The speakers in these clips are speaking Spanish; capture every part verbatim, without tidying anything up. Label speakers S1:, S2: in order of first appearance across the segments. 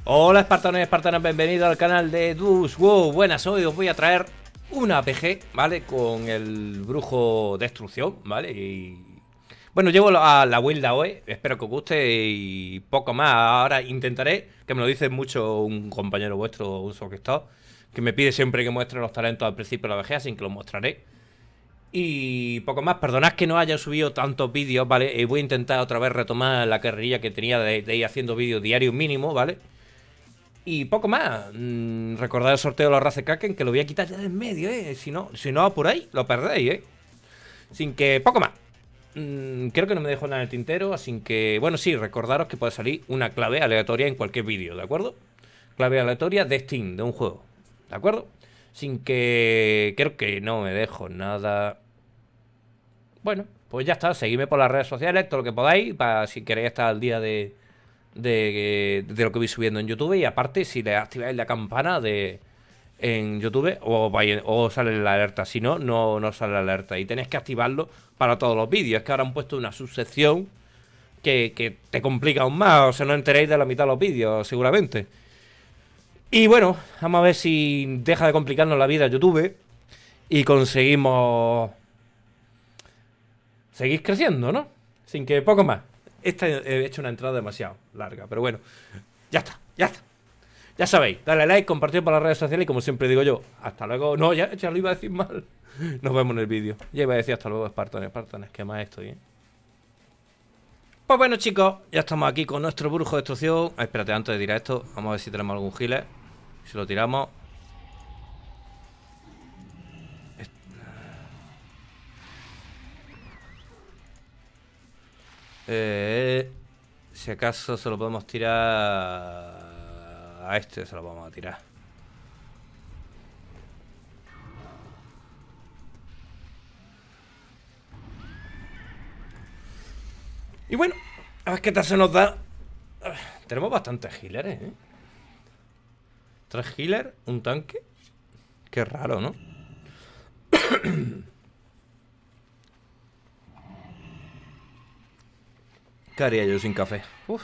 S1: Hola espartanos y espartanas, bienvenidos al canal de Dus. Wow, buenas, hoy os voy a traer una P G, ¿vale? Con el brujo destrucción, ¿vale? Y bueno, llevo a la build hoy, espero que os guste y poco más. Ahora intentaré, que me lo dice mucho un compañero vuestro, un suscriptor, que me pide siempre que muestre los talentos al principio de la P G, así que los mostraré. Y poco más, perdonad que no haya subido tantos vídeos, ¿vale? Eh, voy a intentar otra vez retomar la carrerilla que tenía de, de ir haciendo vídeos diarios mínimo, ¿vale? Y poco más. Mm, recordad el sorteo de los Razekaken, que lo voy a quitar ya de en medio, ¿eh? Si no, si no por ahí, lo perdéis, ¿eh? Sin que, poco más. Mm, creo que no me dejo nada en el tintero, así que, bueno, sí, recordaros que puede salir una clave aleatoria en cualquier vídeo, ¿de acuerdo? Clave aleatoria de Steam, de un juego, ¿de acuerdo? Sin que... creo que no me dejo nada. Bueno, pues ya está, seguidme por las redes sociales, todo lo que podáis, para si queréis estar al día de... De, de lo que voy subiendo en YouTube. Y aparte, si le activáis la campana de en YouTube, o, o sale la alerta. Si no, no, no sale la alerta. Y tenéis que activarlo para todos los vídeos. Es que ahora han puesto una subsección que, que te complica aún más. O sea, no enteréis de la mitad de los vídeos, seguramente. Y bueno, vamos a ver si deja de complicarnos la vida YouTube y conseguimos seguir creciendo, ¿no? Sin que poco más. Esta he hecho una entrada demasiado larga, pero bueno, ya está, ya está. Ya sabéis, dale like, compartir por las redes sociales y como siempre digo yo, hasta luego. No, ya, ya lo iba a decir mal. Nos vemos en el vídeo. Ya iba a decir hasta luego, espartanes, espartanes, que más estoy, ¿eh? Pues bueno, chicos, ya estamos aquí con nuestro brujo de destrucción. Ah, espérate, antes de tirar esto, vamos a ver si tenemos algún healer. Si lo tiramos. Eh, si acaso se lo podemos tirar a este, se lo vamos a tirar. Y bueno, a ver qué tal se nos da. Tenemos bastantes healers, ¿eh? Tres healers, un tanque. Qué raro, ¿no? ¿Qué haría yo sin café? Uf.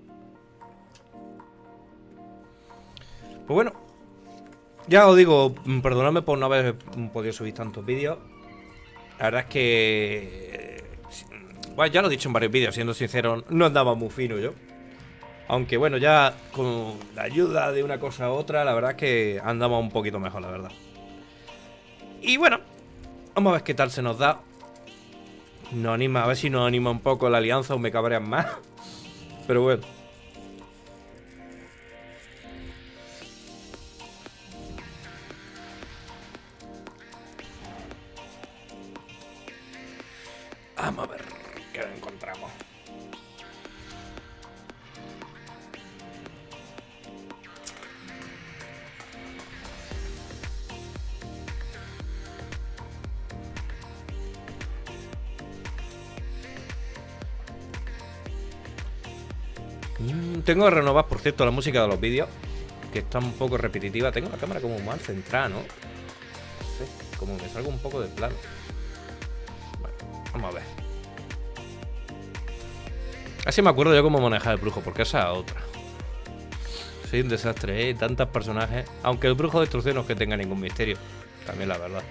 S1: Pues bueno, ya os digo, perdonadme por no haber podido subir tantos vídeos. La verdad es que... bueno, ya lo he dicho en varios vídeos, siendo sincero, no andaba muy fino yo. Aunque bueno, ya con la ayuda de una cosa a otra, la verdad es que andamos un poquito mejor, la verdad. Y bueno, vamos a ver qué tal se nos da. Nos anima, a ver si nos anima un poco la alianza o me cabrean más. Pero bueno. Vamos a ver qué encontramos. Tengo que renovar, por cierto, la música de los vídeos, que está un poco repetitiva. Tengo la cámara como mal centrada, ¿no? No sé, como que salgo un poco de plano. Bueno, vamos a ver. Así me acuerdo yo cómo manejar el brujo, porque esa es otra. Soy un desastre, ¿eh? Tantos personajes. Aunque el brujo de destrucción no es que tenga ningún misterio. También la verdad.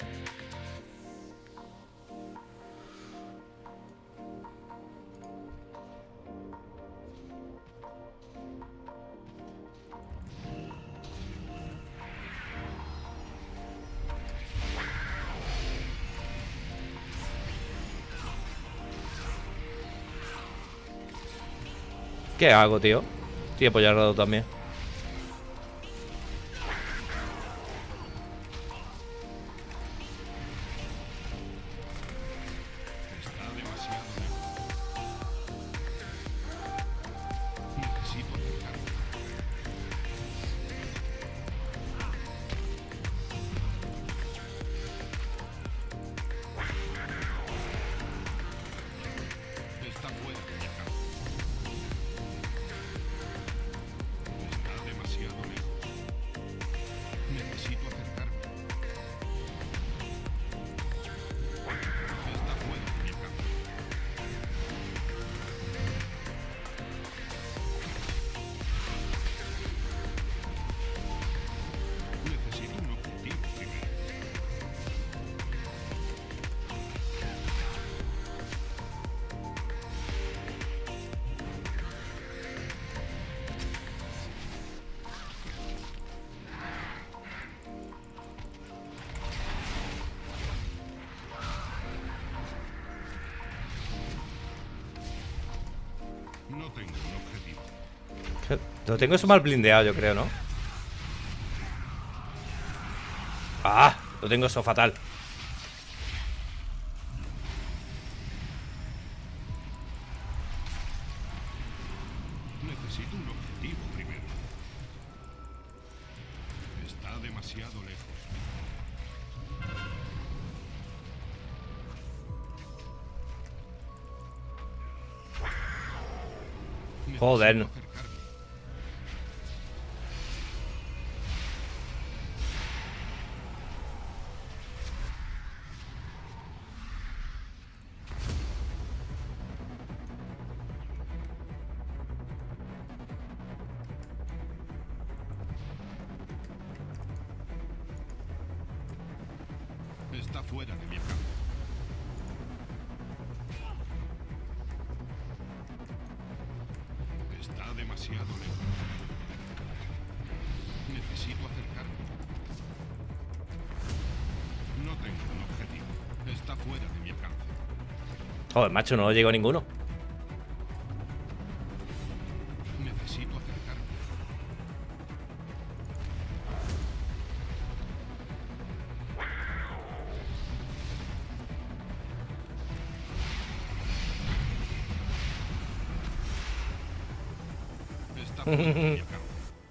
S1: ¿Qué hago, tío? Estoy apoyado también.
S2: No tengo un objetivo.
S1: Lo tengo eso mal blindeado, yo creo, ¿no? ¡Ah! Lo tengo eso fatal.
S2: Necesito un objetivo primero. Está demasiado lejos.
S1: Joder.
S2: Necesito acercarme. Está fuera de mi alcance. Está demasiado lejos. Necesito acercarme. No tengo un objetivo. Está fuera de mi alcance.
S1: Joder, macho, no llego a ninguno.
S2: Necesito acercarme. Está fuera de mi alcance.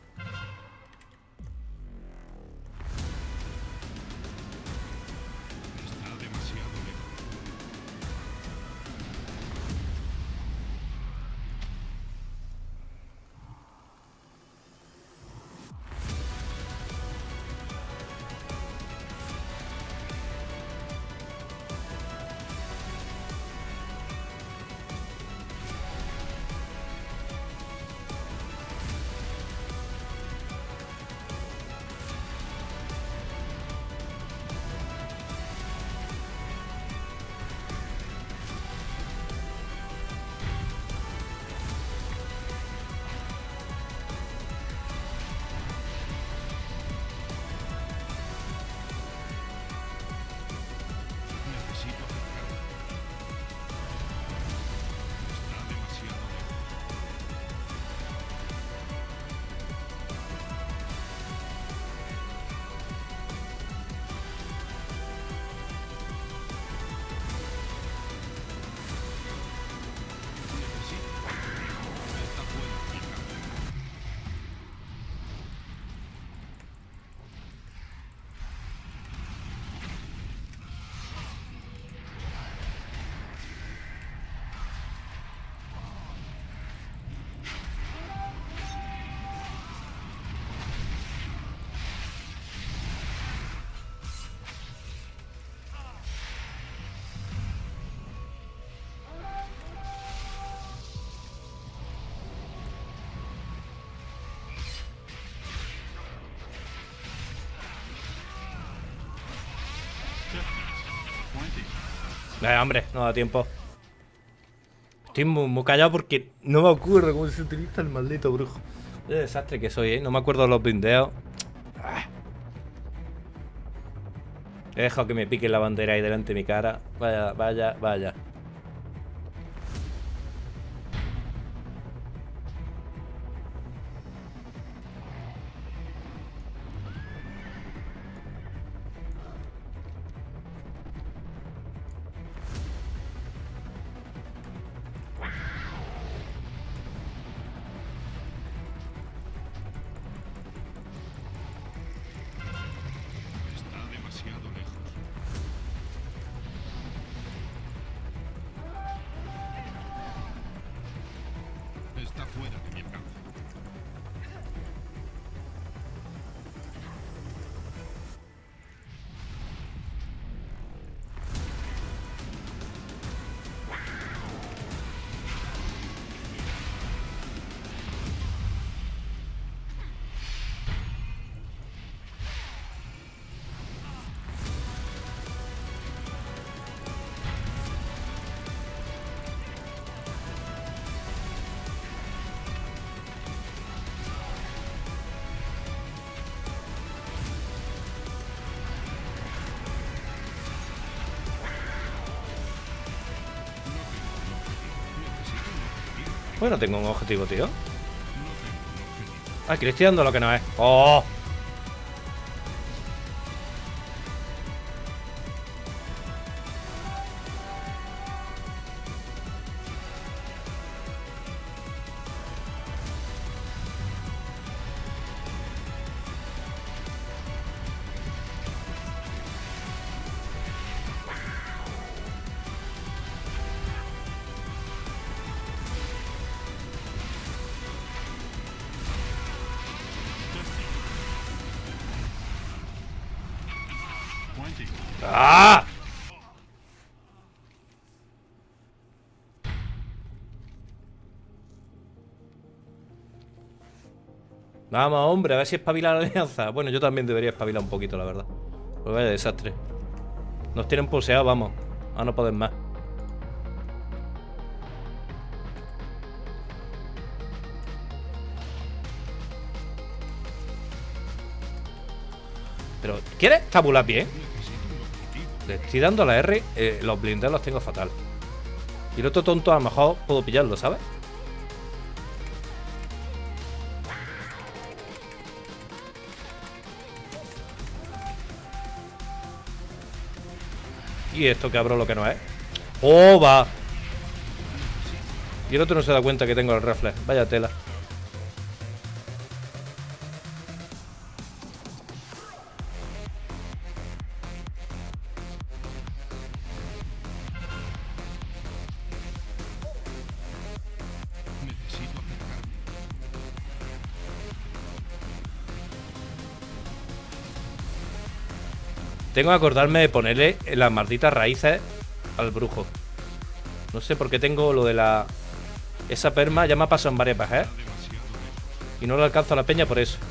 S2: Está demasiado lejos. Necesito acercarme. Está demasiado lejos. Necesito. Está fuera de mi alcance.
S1: Eh, hombre, no da tiempo. Estoy muy, muy callado porque no me ocurre cómo se utiliza el maldito brujo. Qué desastre que soy, ¿eh? No me acuerdo de los blindeos. Ah. He dejado que me pique la bandera ahí delante de mi cara. Vaya, vaya, vaya.
S2: Está demasiado lejos.
S1: Bueno, tengo un objetivo, tío. Ah, que le estoy dando lo que no es. ¡Oh! ¡Ah! Vamos, hombre, a ver si espabila la alianza. Bueno, yo también debería espabilar un poquito, la verdad. Pues vaya desastre. Nos tienen pulseado, vamos. A no poder más. Pero, ¿quieres tabular bien? Le estoy dando a la R, eh, los blindados los tengo fatal. Y el otro tonto a lo mejor puedo pillarlo, ¿sabes? Y esto que abro lo que no es. ¡Oh, va! Y el otro no se da cuenta que tengo el reflex. Vaya tela. Tengo que acordarme de ponerle las malditas raíces al brujo. No sé por qué tengo lo de la... Esa perma ya me ha pasado en varias veces, ¿eh? Y no le alcanzo a la peña por eso.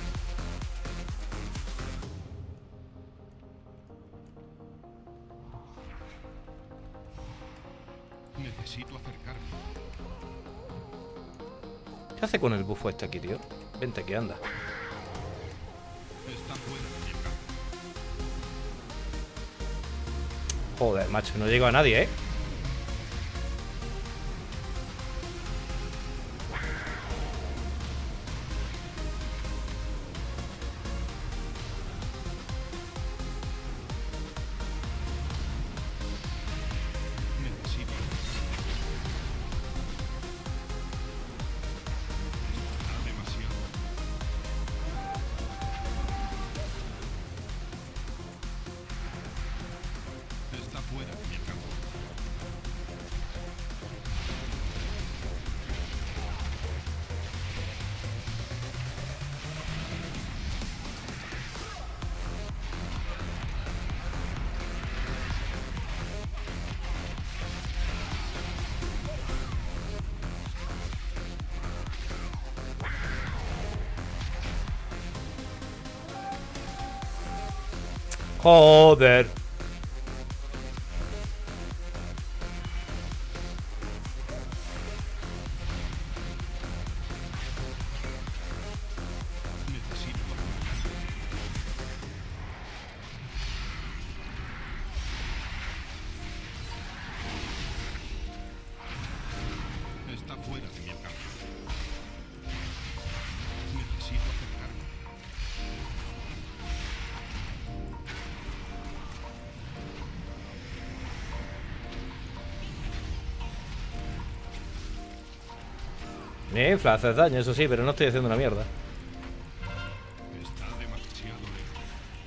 S2: Necesito acercarme.
S1: ¿Qué hace con el bufo este aquí, tío? Vente, que anda.
S2: Está fuera de mi alcance.
S1: Joder, macho, no llego a nadie, ¿eh?
S2: Necesito Está demasiado. Está fuera de mi alcance.
S1: Joder.
S2: Necesito Está fuera de mi alcance. Necesito acercarme.
S1: Me infla, haces daño, eso sí, pero no estoy haciendo una mierda.
S2: Está demasiado lejos.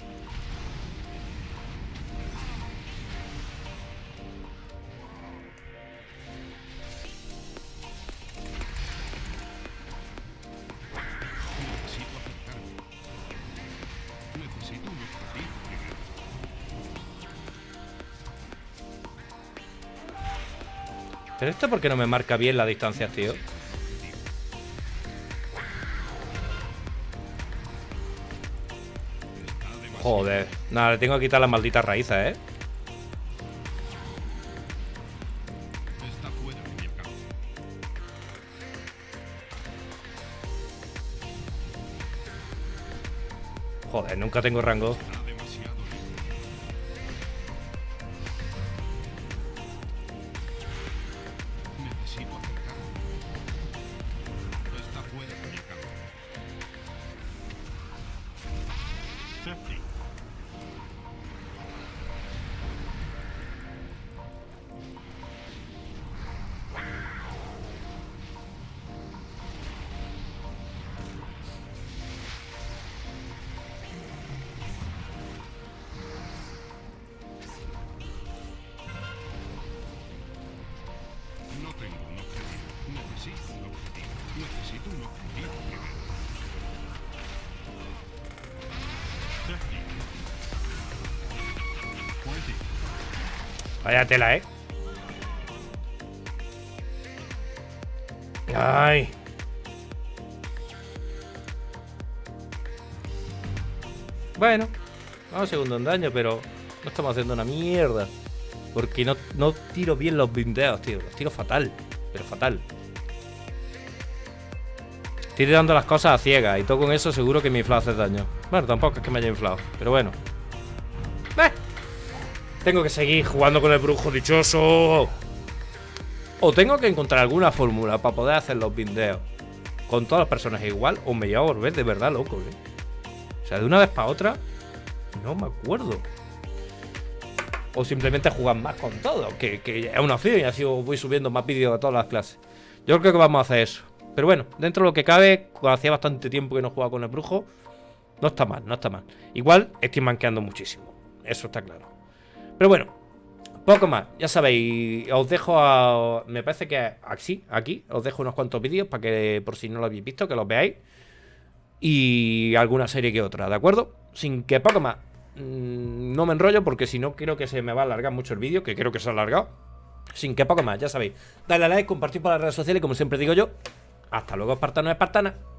S2: Necesito acercarme. Necesito un objetivo.
S1: Pero esto porque no me marca bien las distancias, tío. Joder. Nada, le tengo que quitar las malditas raíces, ¿eh?
S2: Está fuera de mi alcance.
S1: Joder, nunca tengo rango.
S2: Está demasiado lejos. Necesito acercarme. objetivo. Técnica. Poético.
S1: Vaya tela, ¿eh? Ay. Bueno, vamos segundo en daño, pero no estamos haciendo una mierda. Porque no, no tiro bien los blindeos, tío. Los tiro fatal, pero fatal. Estoy tirando las cosas a ciegas y todo con eso seguro que mi inflado hace daño. Bueno, tampoco es que me haya inflado, pero bueno. ¡Eh! Tengo que seguir jugando con el brujo dichoso. O tengo que encontrar alguna fórmula para poder hacer los bindeos con todos los personajes igual, o me voy a volver de verdad loco, ¿eh? O sea, de una vez para otra, no me acuerdo. O simplemente jugar más con todo, que, que es una opción y así voy subiendo más vídeos a todas las clases. Yo creo que vamos a hacer eso. Pero bueno, dentro de lo que cabe, hacía bastante tiempo que no jugaba con el brujo. No está mal, no está mal. Igual estoy manqueando muchísimo, eso está claro. Pero bueno, poco más, ya sabéis. Os dejo a... Me parece que aquí, aquí Os dejo unos cuantos vídeos para que, por si no lo habéis visto, que los veáis. Y alguna serie que otra, ¿de acuerdo? Sin que poco más. mmm, No me enrollo porque si no creo que se me va a alargar mucho el vídeo, que creo que se ha alargado. Sin que poco más, ya sabéis. Dale a like, compartir por las redes sociales, como siempre digo yo. Hasta luego, espartanos y espartanas.